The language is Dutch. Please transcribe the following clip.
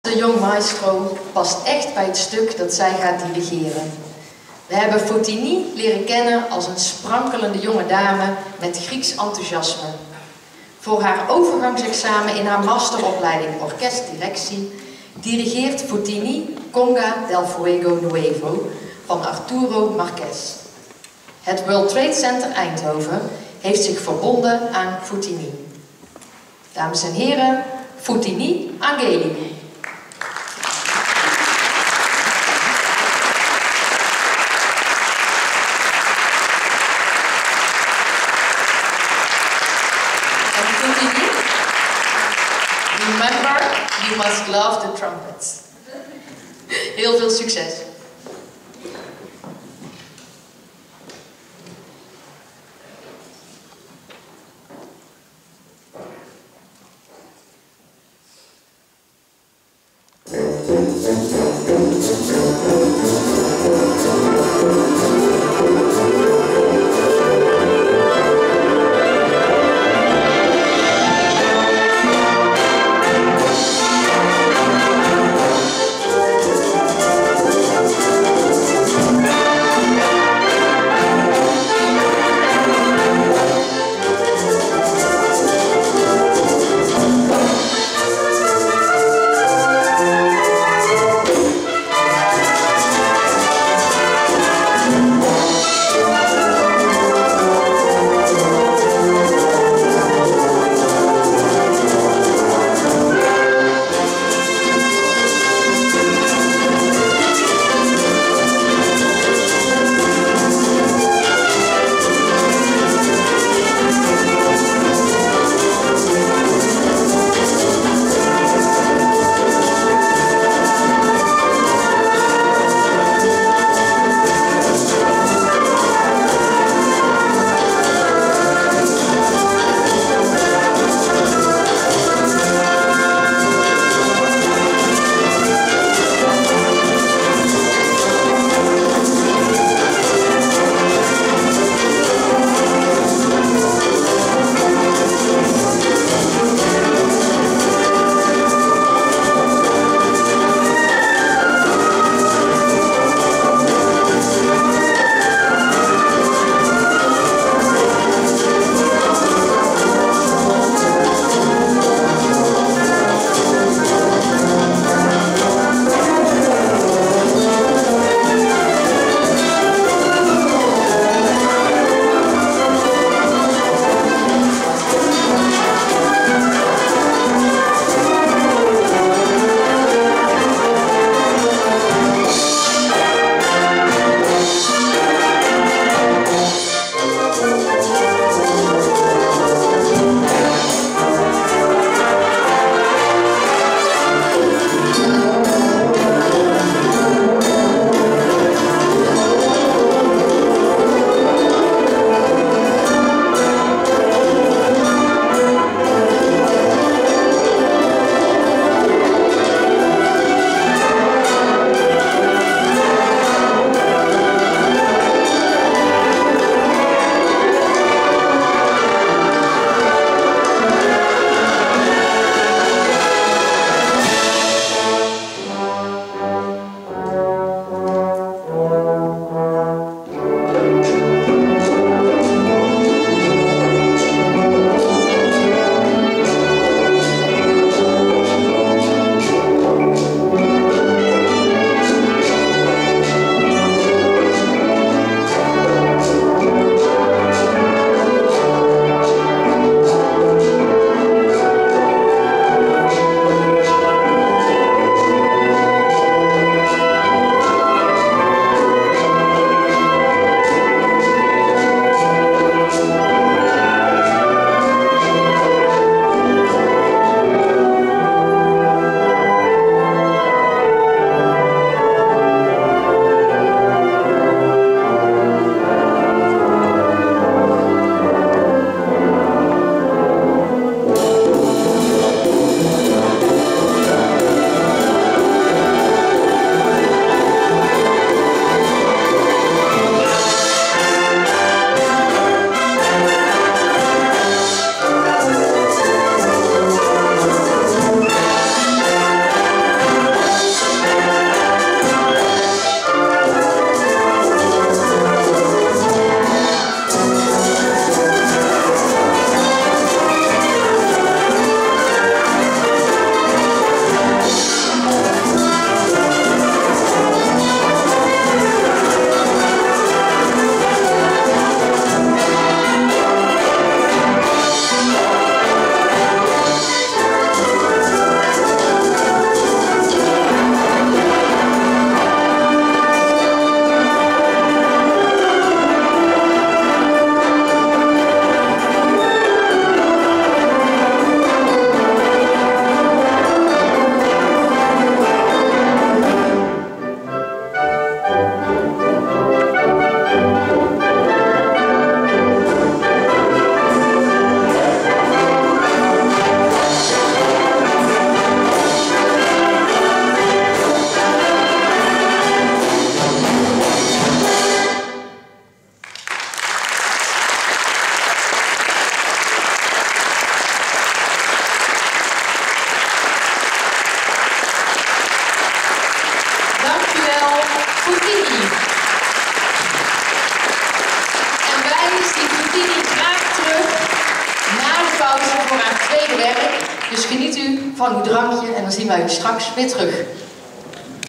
De jong maestro past echt bij het stuk dat zij gaat dirigeren. We hebben Fotini leren kennen als een sprankelende jonge dame met Grieks enthousiasme. Voor haar overgangsexamen in haar masteropleiding orkestdirectie dirigeert Fotini Conga del Fuego Nuevo van Arturo Marquez. Het World Trade Center Eindhoven heeft zich verbonden aan Fotini. Dames en heren, Fotini Angeliou. Remember, you must love the trumpets. Heel veel succes. Dus geniet u van uw drankje en dan zien wij u straks weer terug.